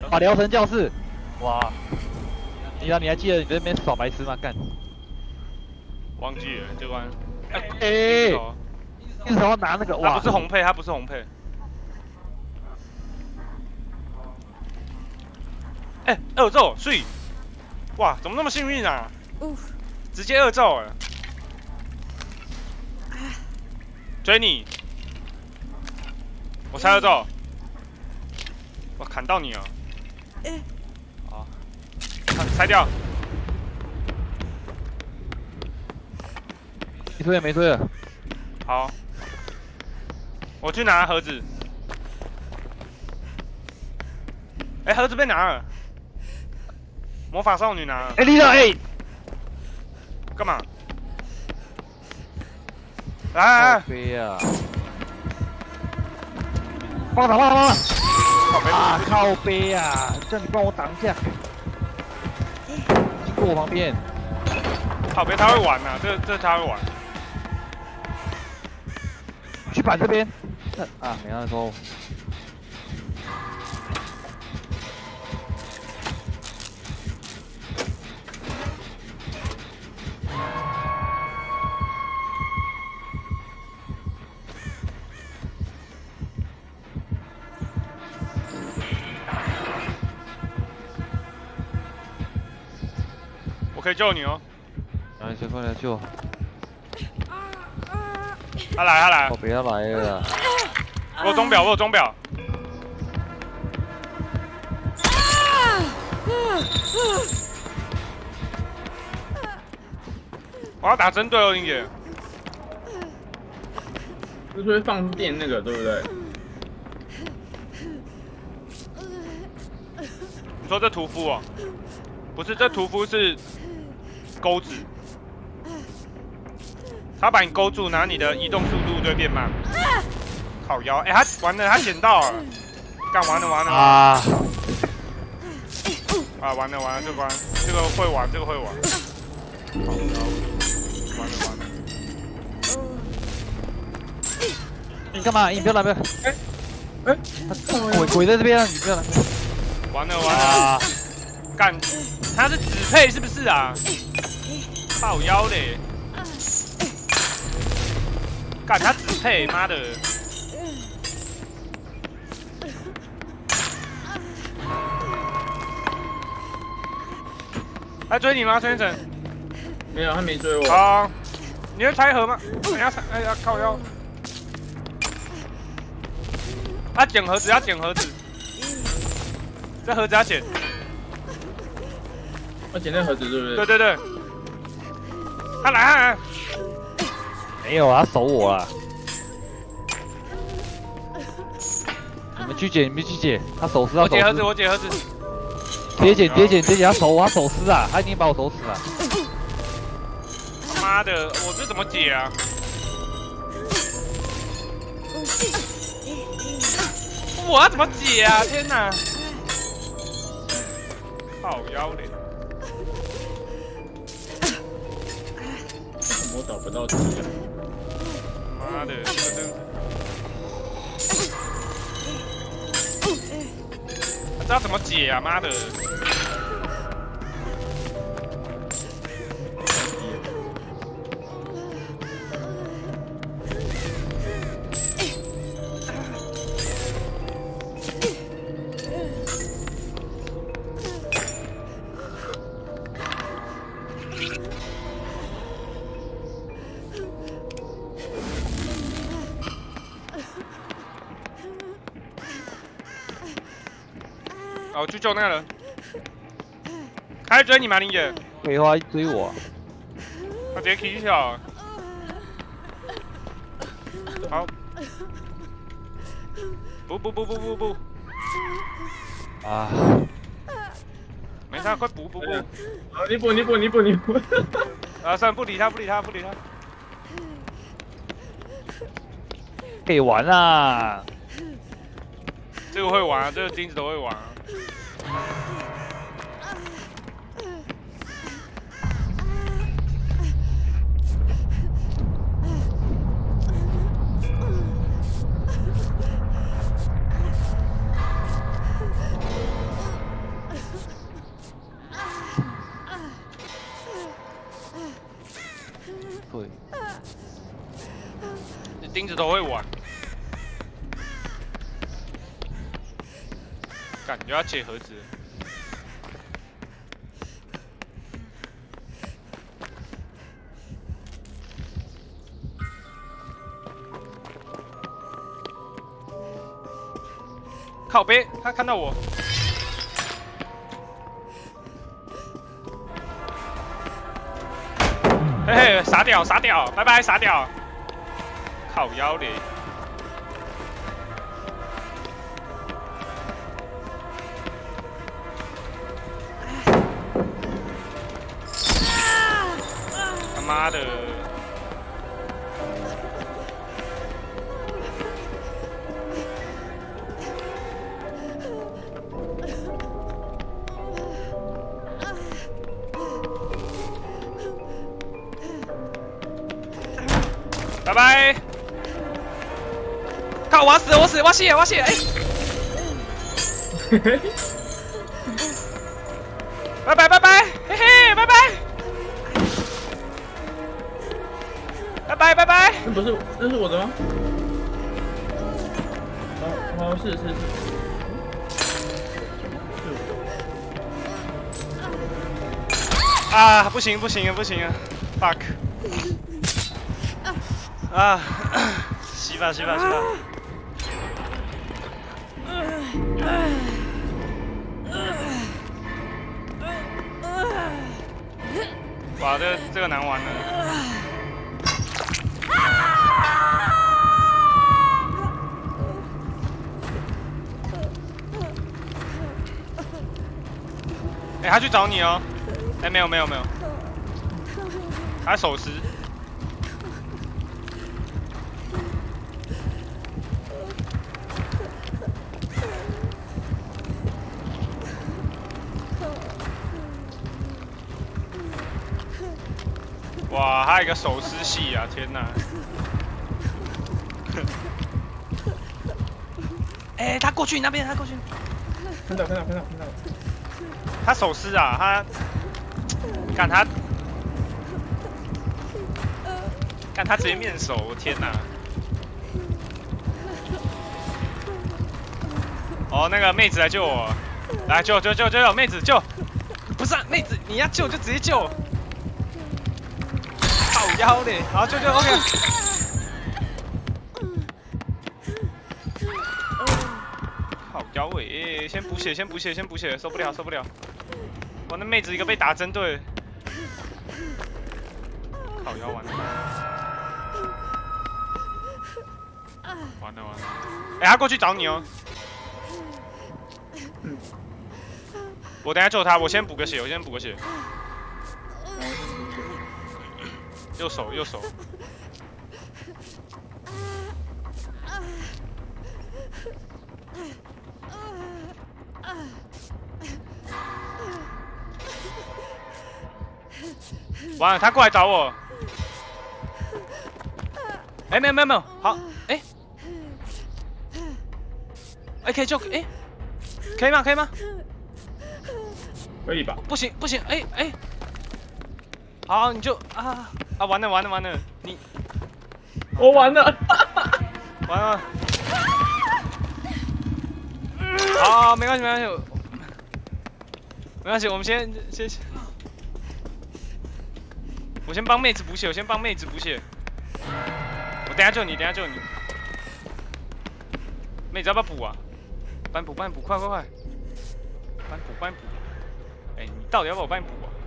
啊，聊神教室，哇！你还记得你在那边耍白痴吗？干！ 忘记了这关。 哎，一手要拿那个哇！ 他不是红配，他不是红配。哎，二咒，睡！哇，怎么那么幸运啊？直接二咒了。追你！我拆二咒。我砍到你了。好，拆掉。 没追了，没追了。 好，我去拿盒子。哎，盒子被拿了。魔法少女拿了。 哎，李导，哎， 干嘛？来， 飞呀！帮我打！啊，靠背呀！叫你帮我挡一下。经过我旁边。 靠背他会玩呐，这他会玩。 去板这边。啊，没那说。 我可以救你哦。 来，先过来救。 他来。 我不要来了。 我有钟表。我要打针对哦，林姐。 就是会放电那个，对不对？ 你说这屠夫哦？不是，这屠夫是钩子，他把你勾住，然后你的移动速度就会变慢。靠腰，哎，他完了，他捡到了，干完了啊！ 啊，完了，这关，这个会玩。好，完了。 你干嘛？你不要来，不要！鬼在这边，你不要来。 完了！干，他是指配是不是啊？靠腰嘞！干他指配，妈的！他追你吗，陈先生？ 没有，他没追我。 好，你会拆盒吗？你要拆？哎呀，靠腰！他捡盒子，这盒子要捡。 要捡那盒子，对不对？ 对。他来。 没有啊，他守我啊！你们去捡，他手撕。 我捡盒子。 直接捡，他手撕啊！他已经把我手死了。 他妈的，我这怎么解啊？我要怎么解啊？天哪！靠腰嘞！ 怎么找不到这个？ 妈的，这个真……知道怎么解啊？妈的！我去救那个人。他在追你吗，林姐？ 废话，追我。 他直接 K 跳。好。不。 啊！ 没事，快补。 你补。 啊，算了，不理他。 可以玩啊！ 这个会玩啊，这个钉子都会玩啊。 钉子都会玩。感觉要解盒子。靠背，他看到我。嘿嘿，傻屌，傻屌，拜拜，傻屌。靠腰嘞。他妈的！拜拜！靠，我要死，我死，我血，我血！哎！拜拜拜拜，嘿嘿，拜拜！拜拜拜拜！ 那不是，那是我的吗？哦，是。 啊，不行，fuck！ 啊，洗吧。哇，这个难玩了。哎，他去找你哦。哎，没有，他手撕。哇，还有一个手撕系啊！天哪！哎，他过去你那边，他过去。 看到。 他手撕啊，他，干他直接面手，我天哪！哦，那个妹子来救我，来救，妹子救，不是、啊、妹子，你要救就直接救。靠腰嘞，好救 OK。靠腰喂，先补血，受不了。哇，那妹子一个被打针对。靠腰完了。完了。哎，他过去找你哦。我等下救他，我先补个血。右手。完了，他过来找我。哎，没有，好，哎，可以救，哎，可以吗？ 可以吧？ 不行，哎，好，你就啊，完了，你， 我完了， 完了，好，没关系，我们先，我先帮妹子补血，我等下救你，妹子要不要补啊？帮补，快，帮补，哎，你到底要不要我帮你补啊？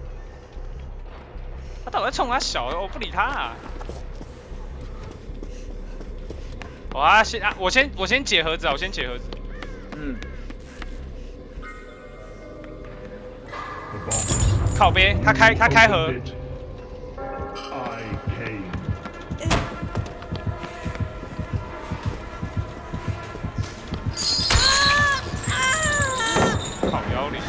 他到底在冲他小，我不理他啊。我先解盒子啊，嗯。靠边，他开盒。靠腰里。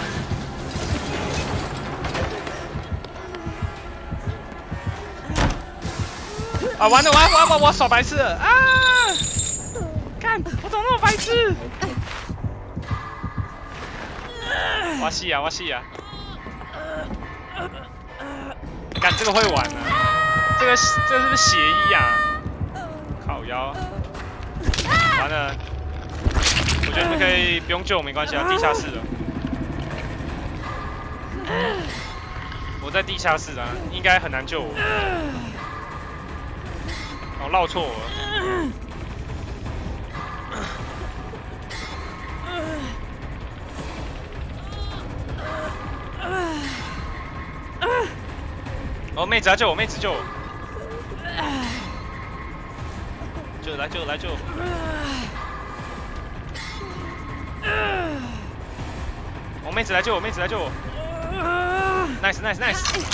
啊，完了，我手白痴了啊！干，我怎么那么白痴？我死啊！干，这个会玩啊！这个是不是血衣啊？ 腰。完了，我觉得你们可以不用救我，没关系啊，地下室了。我在地下室啊，应该很难救我。哦，绕错我了。哦，妹子来救我，妹子救我！救来救来救！我妹子来救我，妹子来救我 ！Nice nice nice！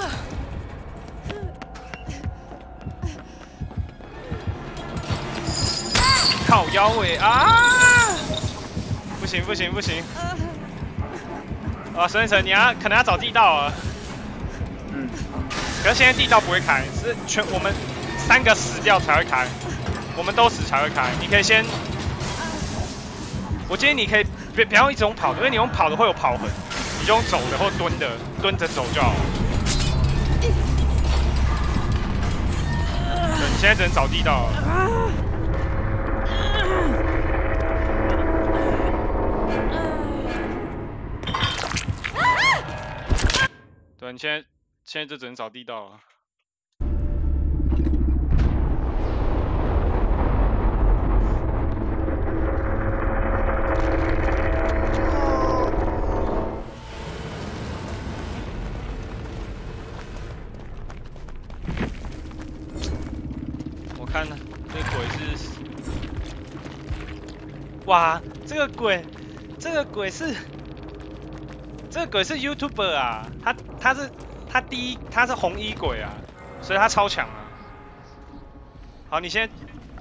靠腰尾啊！不行不行不行！啊，孙晨，你可能要找地道啊。 嗯。 可是现在地道不会开，是我们3个死掉才会开，我们都死才会开。你可以先，我建议你可以不要一直用跑的，因为你用跑的会有跑痕，你就用走的或蹲着走就好。对，你现在只能找地道了。对，你现在就只能找地道了。我看呢，这个鬼是，哇，这个鬼是 YouTuber 啊，他是红衣鬼啊，所以他超强啊。好，你先，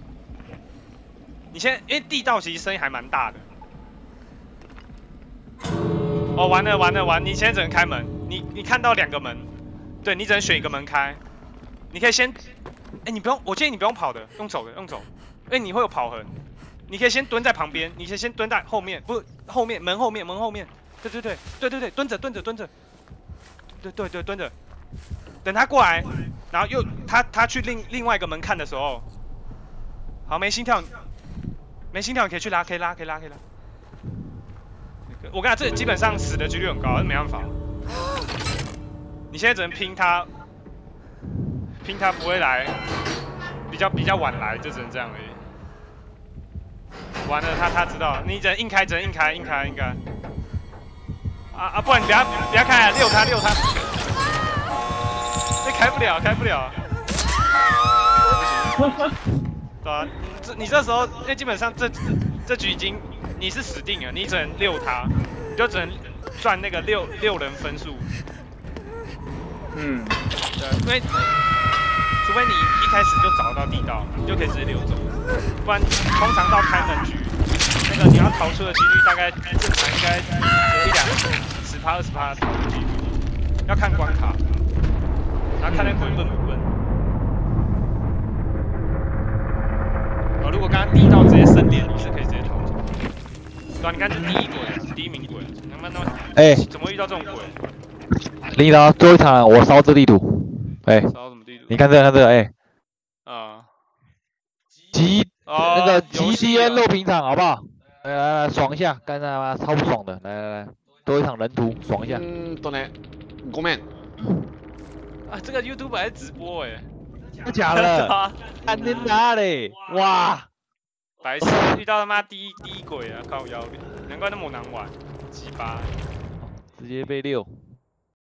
因为地道其实声音还蛮大的。哦，完了，你现在只能开门，你看到2个门，对你只能选一个门开。你可以先，你不用，我建议你不用跑的，用走，因为你会有跑痕。你可以先蹲在旁边，你可以先蹲在后面，不后面门后面。对，蹲着，对，蹲着，等他过来，然后又他去另外一个门看的时候，好没心跳，你可以去拉，可以拉。我跟你讲，这基本上死的几率很高，没办法。你现在只能拼他不会来，比较晚来，就只能这样而已。完了，他知道，你只能硬开。啊！不然你不要开啊，溜他！这开不了。对啊，你这时候，因为基本上这局已经你是死定了，你只能溜他，你就只能赚那个六人分数。 嗯。 对，因为除非你一开始就找到地道，你就可以直接溜走，不然通常到开门局，那个你要逃出的几率大概正常应该有1-2%、10%、20%的逃出几率，要看关卡，然后看那鬼笨不笨。如果刚刚地道直接升连，你是可以直接逃走。对啊，你看这第一名鬼，怎么会遇到这种鬼？ 领导，最后一场我烧这地图， 烧什么地图？ 你看这个，那个GDN 肉平场好不好？来爽一下，干他妈超不爽的，来，最后一场人图爽一下。 对呢，ごめん。 啊，这个 YouTube 还是直播真的假的？看你哪里？哇！ 白痴，遇到他妈第一鬼啊，靠腰，难怪那么难玩，鸡巴。 直接被6。